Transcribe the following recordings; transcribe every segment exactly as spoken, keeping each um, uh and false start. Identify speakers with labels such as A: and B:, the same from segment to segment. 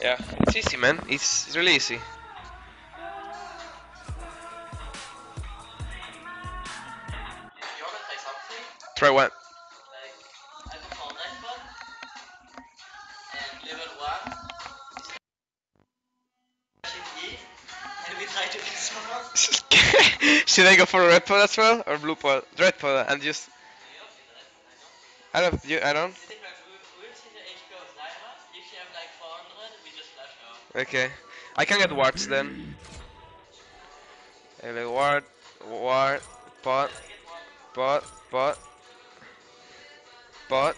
A: Yeah, it's easy, man. It's, it's really easy. Try what? Should I go for a red pod as well or blue pod? Red pod and just. I don't. You, I don't. Okay. I can get wards then. Okay, ward, ward, pod, pod, pod, pod.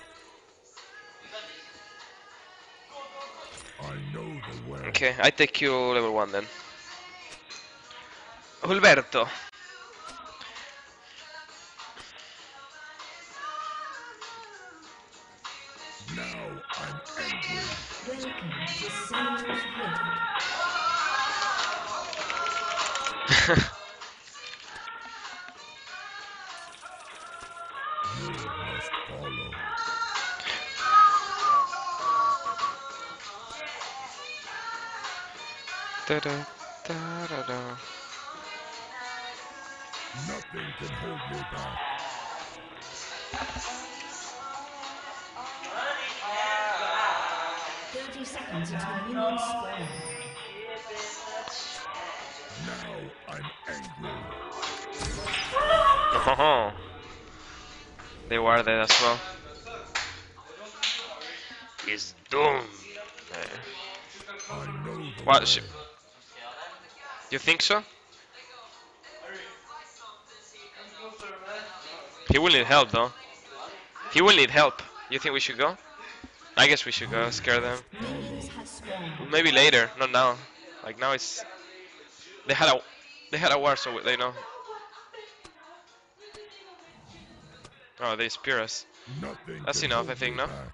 A: Okay, I take you level one then. Hulberto.
B: Now I'm angry. Welcome to Sinners Wood. You must follow.
A: Da -da, da -da -da.
B: Nothing can hold me back. Thirty seconds until minions spawn. Now I'm angry.
A: Oh, they were there as well. He's doomed.
B: I know the
A: What?
B: way.
A: Sh you think so? He will need help though. He will need help. You think we should go? I guess we should go scare them.
B: Minions have spawned.
A: Maybe later, not now. Like now it's. They had a. They had a war, so they know. Oh, they spear us.
B: Nothing
A: That's
B: can
A: enough,
B: hold
A: I think,
B: me
A: no?
B: back.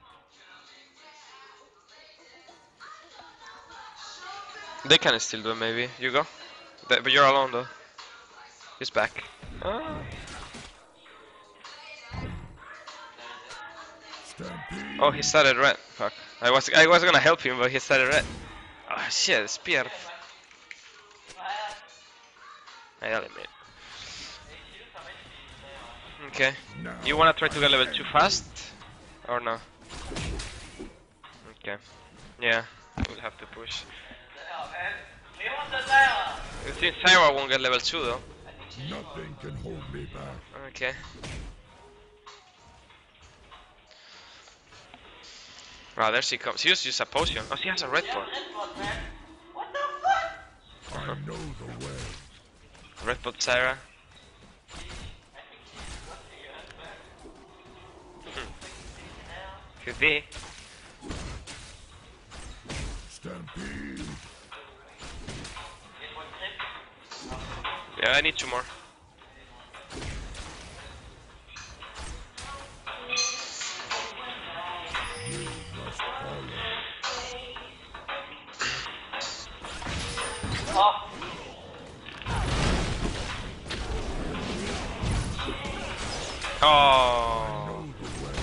A: They can still do it, maybe. You go. Th- but you're alone though. He's back. Ah.
B: Stampede.
A: Oh, he started red. Fuck. I was I was gonna help him, but he started red. Oh shit, spear. I admit. Okay.
B: Now
A: You wanna try to get
B: I'm
A: level two
B: angry.
A: fast? Or no? Okay. Yeah, we'll have to push. You think Syra won't get level two though?
B: Nothing can hold me back.
A: Okay. Wow, there she comes. She just used a potion. Oh, she has a red pot.
B: I know the way.
A: Red pot Syra. Could be.
B: Stampede.
A: Yeah, I need two more.
B: You must follow.
A: Oh.
B: Know the way.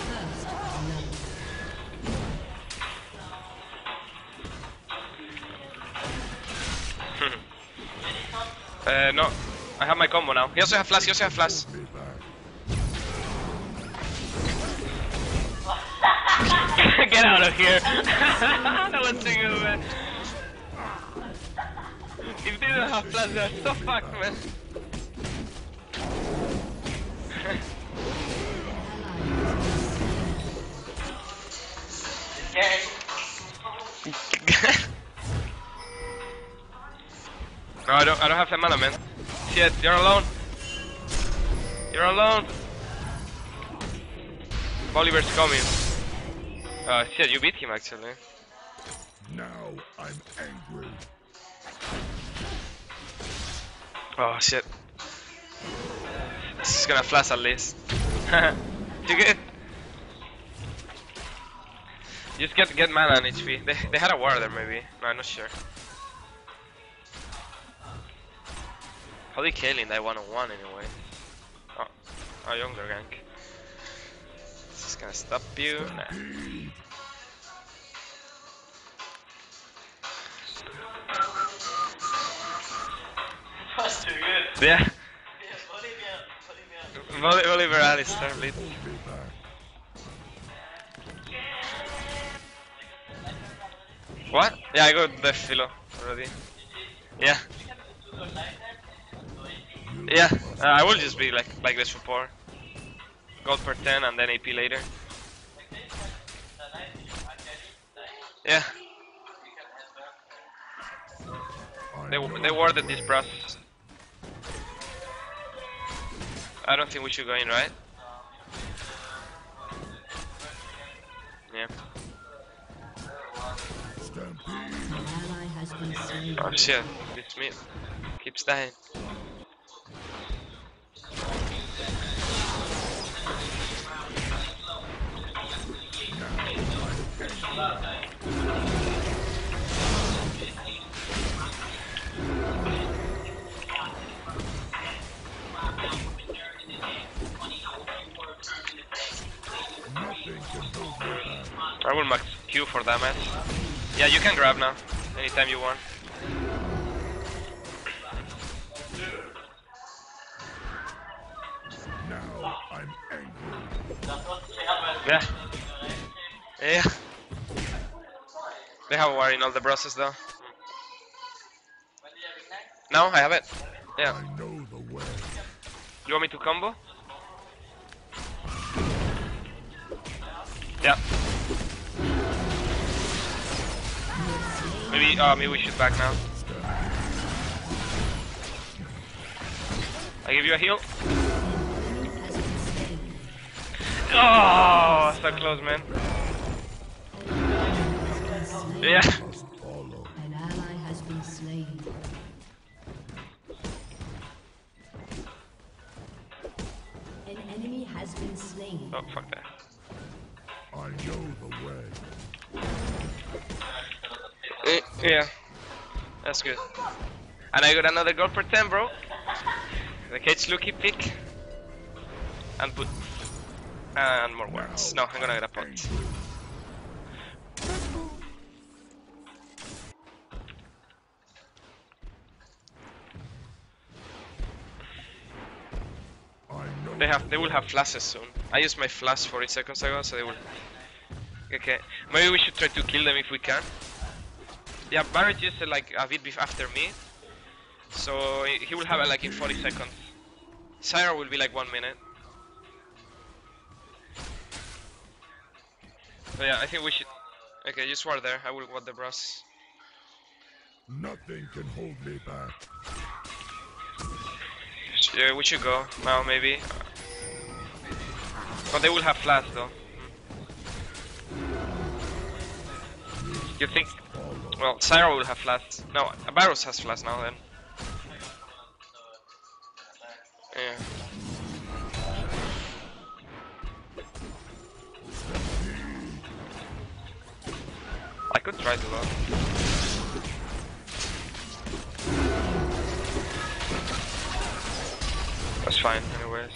A: uh, no. I have my combo now. He also have flash, he also have flash.
B: Hold me back.
A: Get out of here. That was too good, man. If they don't have flash, they're so fucked, man. No, I don't. I don't have the mana, man. Shit, you're alone. You're alone. Bolivar's coming. Uh, shit, you beat him actually.
B: Now I'm angry.
A: Oh shit. This is gonna flash at least. You good? Just get get mana and H P. They they had a war there maybe. No, I'm not sure. How they killing that one on one anyway? Oh, oh younger gank. This is gonna stop you. Nah.
B: Stampede.
A: Yeah. Vol Oliver Alistair, bleed.
B: Hold me back.
A: What? Yeah, I got Death Philo already. Yeah.
B: You
A: Yeah,
B: must
A: uh, I will
B: follow.
A: just be like like the support. Gold per ten and then A P later. Yeah,
B: I
A: they
B: know
A: they
B: the
A: warded this
B: way.
A: brass. I don't think we should go in, right? Yeah.
B: Stampede.
C: An ally has been slain.
A: Oh shit, this mid keeps dying.
B: Nothing can hold me back.
A: I will max Q for damage. Yeah, you can grab now, anytime you want.
B: Now I'm angry.
A: Yeah. Yeah. They have a war in all the brosses though. No, I have it. Yeah.
B: I know the way.
A: You want me to combo? Yeah. Maybe, uh, maybe we should back now. I give you a heal. Oh, so close, man. Yeah.
B: Must follow.
C: An ally has been slain. An enemy has been slain.
A: Oh, fuck that.
B: I know the way.
A: Eh, yeah. That's good. And I got another gold per ten, bro. The Cage Lucky pick. And put. And more words. No, I'm gonna get a pot.
B: Angry. I know.
A: They have, they will have flashes soon. I used my flash forty seconds ago, so they will. Okay, maybe we should try to kill them if we can. Yeah, Barrett used it like a bit bef- after me, so he he will have it like in forty seconds. Syra will be like one minute. So yeah, I think we should. Okay, just ward there. I will ward the brass.
B: Nothing can hold me back.
A: Yeah, we should go now, maybe. But they will have flash though. You think? Well, Syra will have flash. No, Barros has flash now then. Yeah. I could try to go. That's fine, anyways.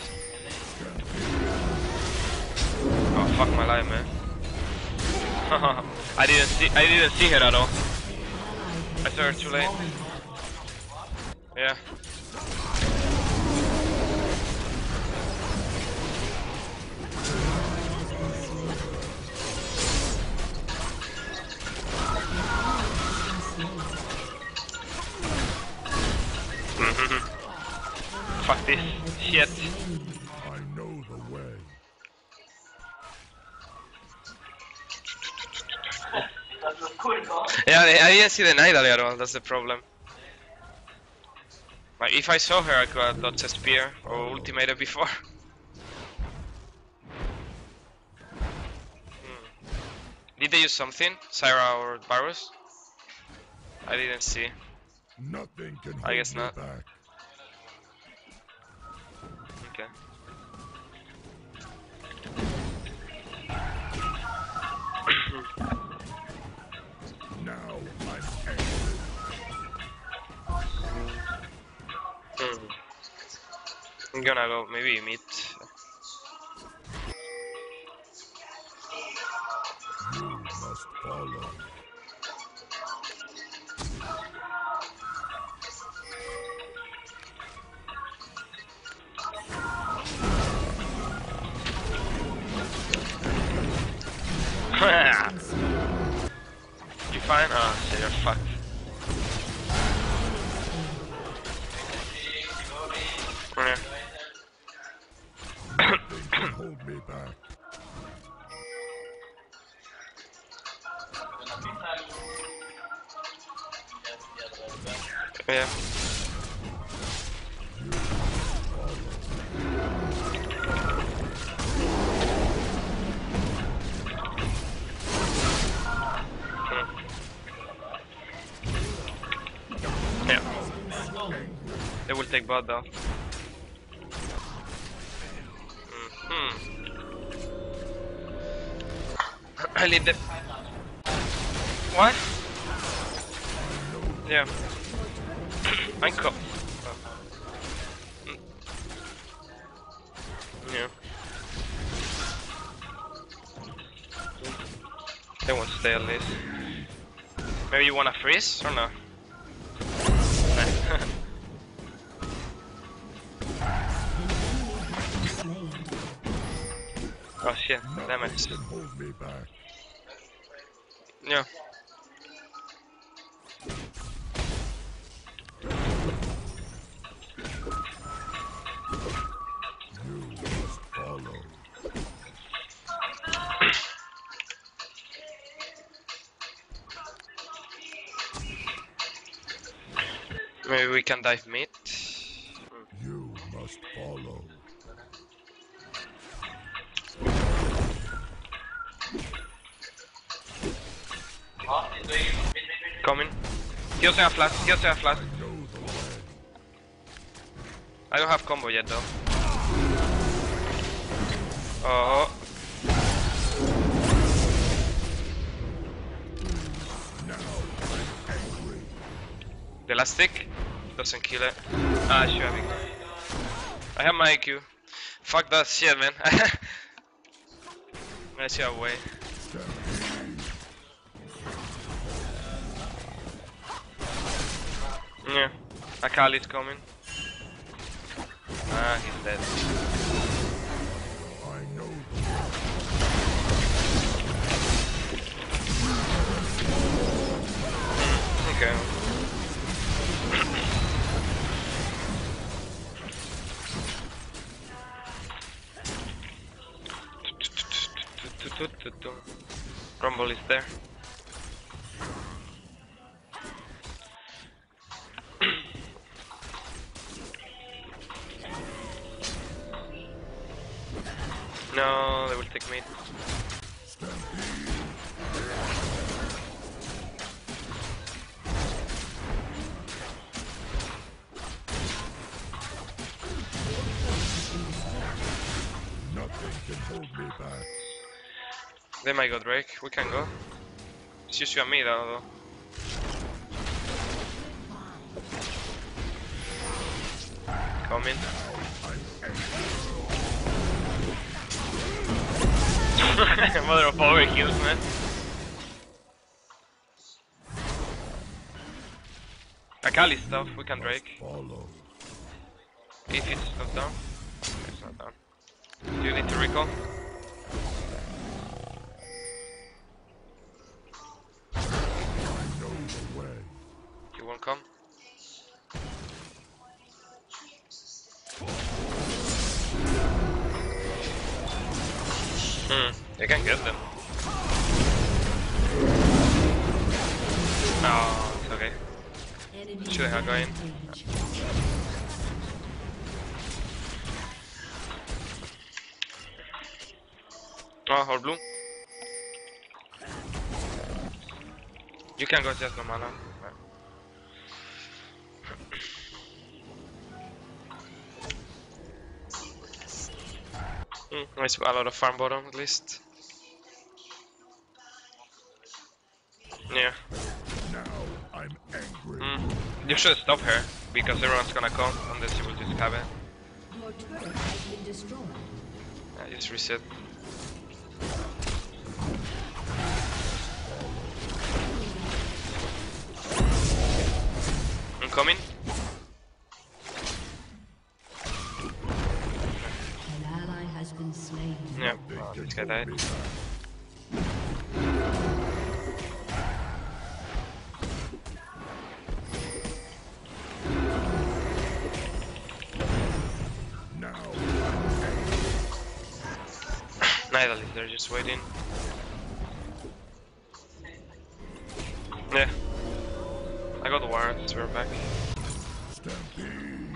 A: Oh fuck my life, man. I didn't see I didn't see her at all. I saw her too late. Yeah. Fuck this shit.
B: I know the way.
A: Yeah, I I didn't see the Nidalee at all, that's the problem. Like, if I saw her, I could have dodged a spear or ultimated before. Hmm. Did they use something? Syra or Varus? I didn't see.
B: Nothing can hold
A: I guess
B: me
A: not.
B: back.
A: Okay.
B: Now I'm angry.
A: Hmm. I'm gonna go maybe mid.
B: You must follow.
A: You fine? Oh, shit, you're fucked. Yeah.
B: Nothing can hold me back.
A: Yeah. Yeah. They will take bot though. Mm-hmm. I need the. What? Yeah. I'm co- oh. Mm. Yeah. They won't stay at least. Maybe you wanna freeze or no? Nah. Oh shit, damage.
B: Nothing can hold me back.
A: Yeah.
B: You must follow.
A: Maybe we can dive mid.
B: You must follow.
A: Coming. He doesn't have flash. He doesn't have flash.
B: I know the way.
A: I don't have combo yet though. Oh.
B: Now I'm angry.
A: The last stick doesn't kill it. Ah, sure. I, think. I have my I Q. Fuck that shit, man. Let's see our way. Yeah. Akali's coming. Ah, he's dead.
B: I know
A: Okay. Rumble is there. No, they will take me.
B: nothing can hold me back.
A: They might go Drake. We can go. It's just you and me though. Coming. Mother of power kills, man. Akali stuff, we can Drake.
B: Follow.
A: If it's not down. It's not down. Do you need to recall?
B: I know the way.
A: You won't come? Hmm, you can get them. Oh, it's okay. Should I have gone in? Oh, hold blue. You can go just no mana. Mm, nice, a lot of farm bottom at least. Yeah.
B: Now I'm angry.
A: Mm. You should stop her because everyone's gonna come and then she will just have it.
C: Your turret has been destroyed.
A: Yeah, just reset. I'm coming.
C: An ally has been slain.
A: Yeah, oh, this guy died.
B: Hold me back. Now,
A: Nidalee, they're just waiting. Yeah. I got the warrant, so we're back.
B: stampede.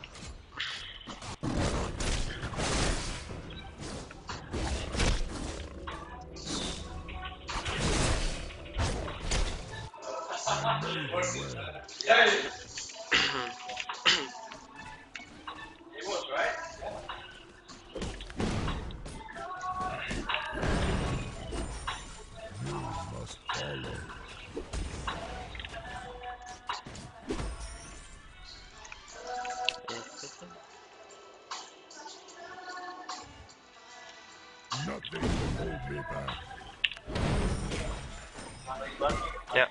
B: I know you well. You must follow. Nothing will hold me back.
A: Yeah.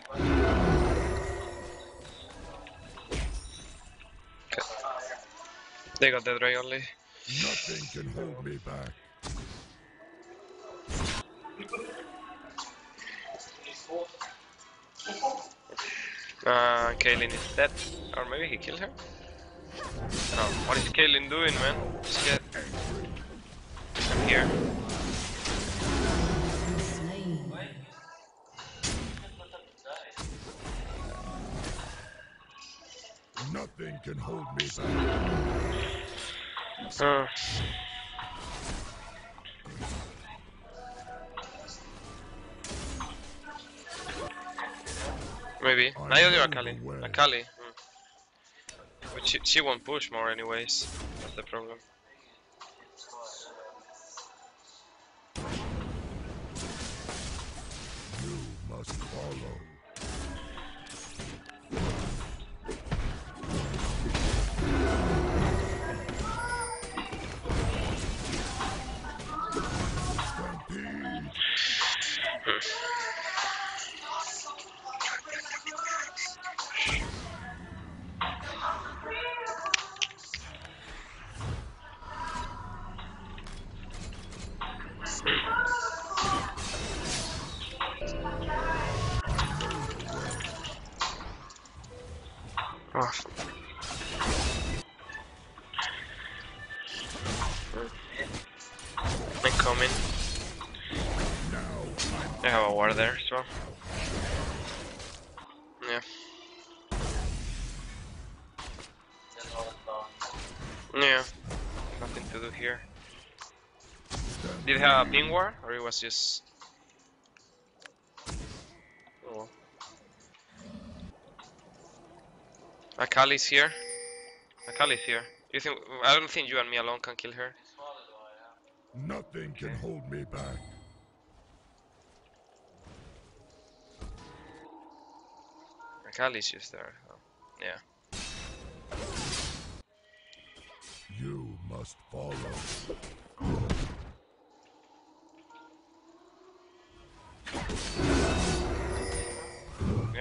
A: Okay. They got dead ray only.
B: Nothing can hold me back.
A: Uh, Kaylin is dead. Or maybe he killed her? No. What is Kaylin doing, man? Shit. I'm here.
C: Slain.
B: Nothing can hold me back.
A: Uh, maybe.
B: I
A: Nidalee or
B: know
A: Akali?
B: the way.
A: Akali. Hmm. But she, she won't push more anyways. That's the problem.
B: You must follow. Stampede.
A: Oh. I'm coming.
B: Now I'm
A: I have a ward there as well. Yeah. Yeah. Nothing to do here. Did he have a ping war? Or it was just... Oh well. Akali's here. Akali's here. You think... I don't think you and me alone can kill her.
B: nothing can hold me back.
A: Akali's just there. Oh. Yeah.
B: You must follow.
A: Yeah.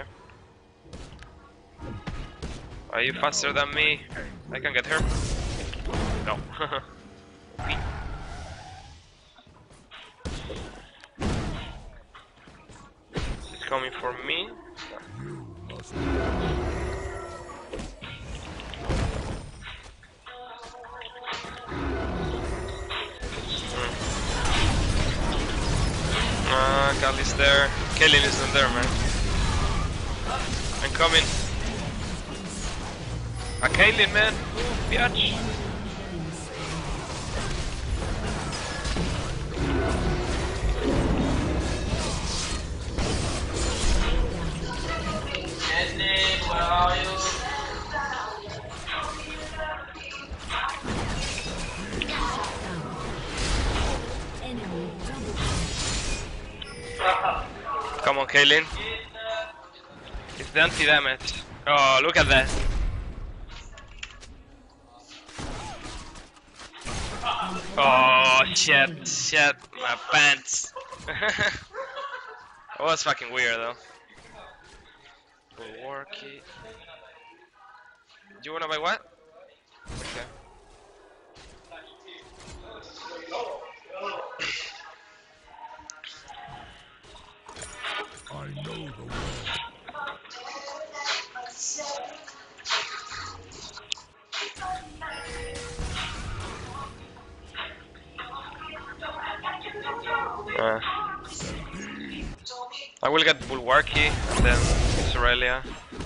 A: Are you faster than me? I can get her. No. She's coming for me.
B: You must
A: Ah, uh, Kali's there. Kaylin isn't there, man. I'm coming. A Kaylin, man. Ooh, biatch.
D: Where are you?
C: Enemy double
A: Come on, Kaylin. It's the anti-damage. Oh, look at that. Oh, shit, shit, my pants. That was fucking weird, though. War key. Do you wanna buy what? Okay. Uh, I will get Bulwarki and then Sorelia.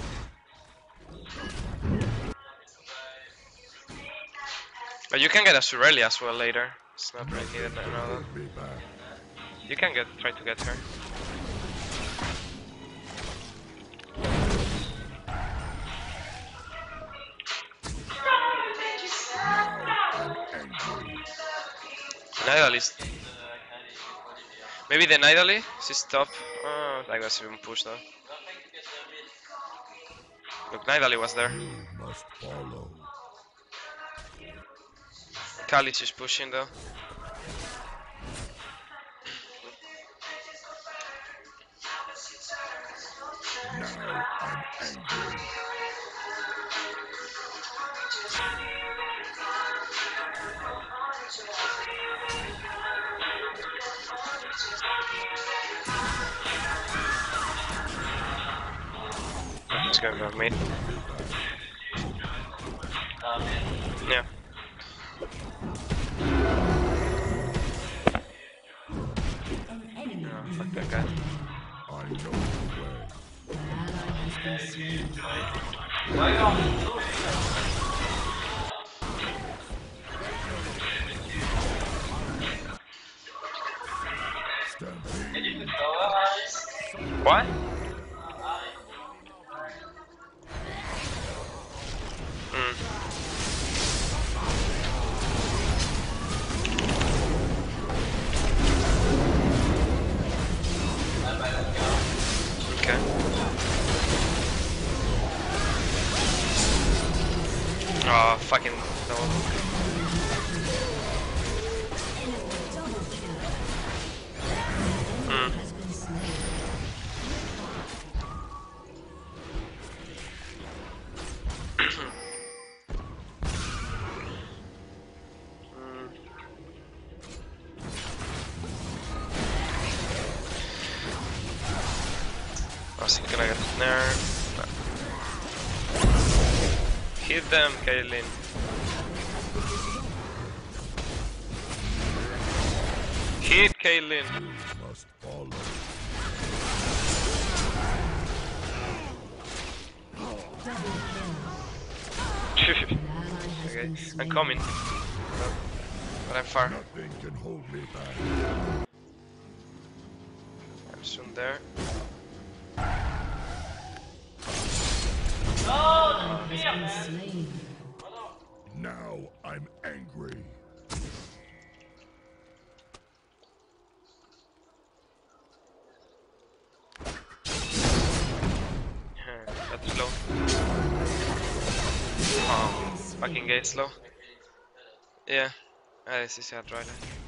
A: But you can get a Sorelia as well later. It's not really needed now.
B: Be back.
A: You can get try to get her. Nidalee. Maybe the Nidalee? She's top. Oh, I guess even push though. Look, Nidalee was there.
B: You must follow.
A: Khalid is pushing though.
B: Now I'm angry.
A: He's going on me. Yeah.
C: An enemy
A: Oh, fuck that guy.
B: I know the way.
C: an ally has been slain.
B: Stampede.
A: What? Mm. Okay. Oh, fucking no. Mm.
C: Has been slain.
A: Mm. Oh, is he gonna get there? No. Hit them, Kaylin. Hit Kaylin.
B: You must follow.
C: An ally has
A: Okay,
C: been slain.
A: I'm coming. But I'm far.
B: Nothing can hold me back.
A: I'm soon there.
C: Has been slain.
B: Now I'm angry.
A: That's slow. Oh, fucking gate slow. Yeah, ah, this is hard right.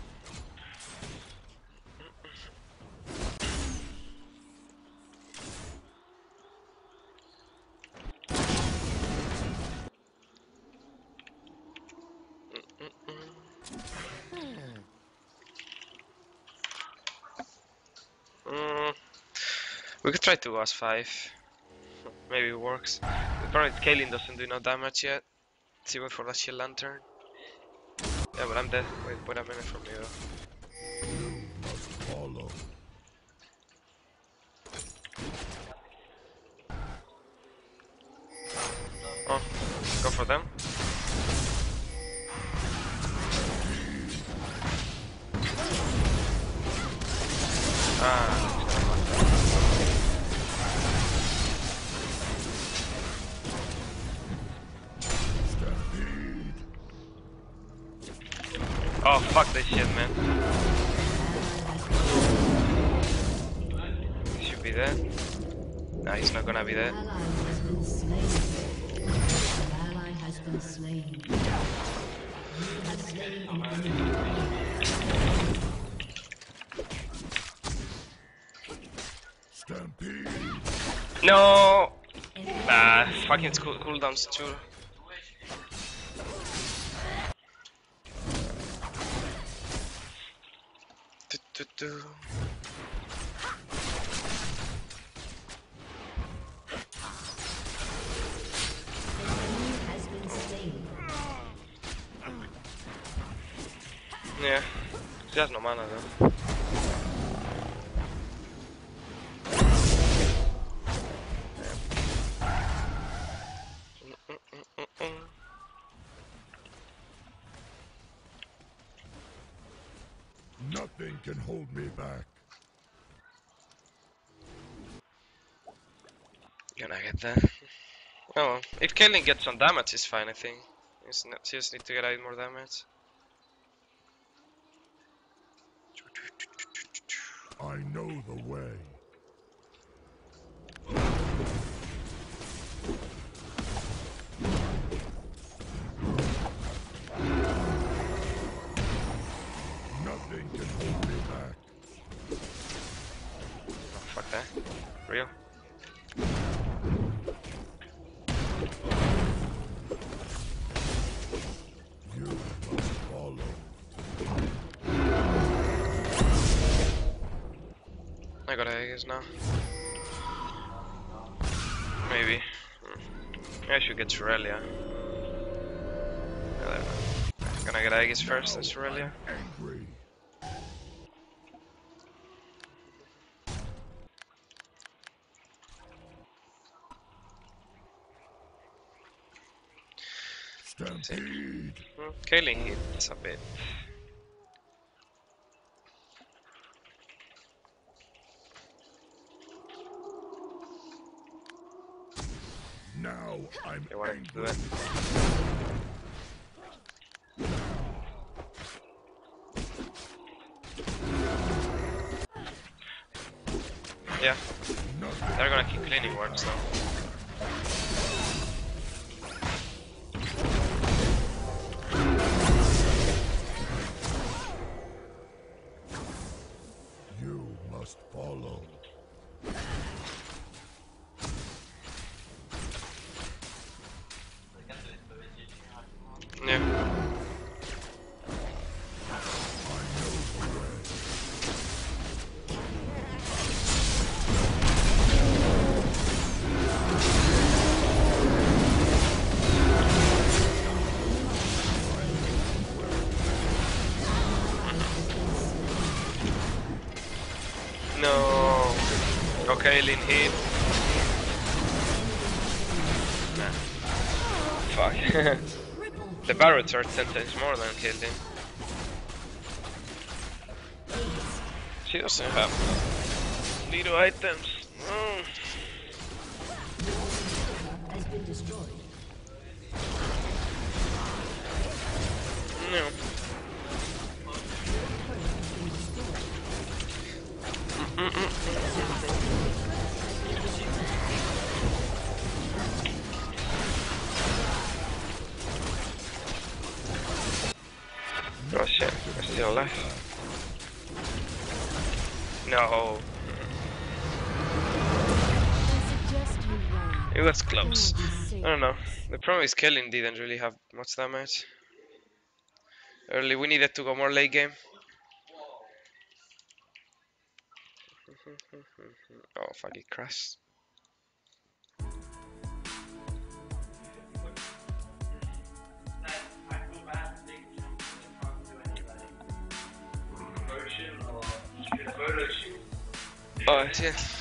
A: Mm, we could try to us five. Maybe it works. The problem is Kaylin doesn't do no damage yet. She went for the shield lantern. Yeah, but I'm dead. Wait, wait a minute from you.
B: You must follow.
A: Oh, go for them. Ah.
B: Stampede.
A: Oh, fuck this shit, man. He should be dead. No, he's not gonna be dead.
C: Ally has been slain. An ally has been slain. You have slain an enemy.
B: Stampede.
A: No! Ah, fucking cool cooldowns too. Du, du, du.
C: Has been slain.
A: Yeah, she has no mana though.
B: Nothing can hold me back.
A: Gonna get that. Oh, well. If Kaelin gets some damage, it's fine, I think. It's not, she just need to get out more damage.
B: I know the way. Nothing can hold me back.
A: Oh, fuck that. Real.
B: You must follow.
A: I got Aegis now. Maybe. Hmm. I should get Surelia. Yeah, there we go. Gonna get Aegis first and Surelia.
B: Angry. Stampede.
A: Hmm. Kaelin hits a bit.
B: Now I'm
A: They wanted to do
B: angry.
A: it. Yeah,
B: Nothing.
A: they're gonna keep cleaning works though.
B: You must follow.
A: Yeah.
B: I know the way.
A: No. Okay, Lin hit. Nah. Fuck. The barrels are ten times more than killed him. She doesn't have little items. No.
C: Has been destroyed.
A: No. Oh shit, I'm still alive. No. It was close. I don't know. The problem is Kaelin didn't really have much damage. Early, we needed to go more late game. Oh fuck, it crashed. Oh, yeah.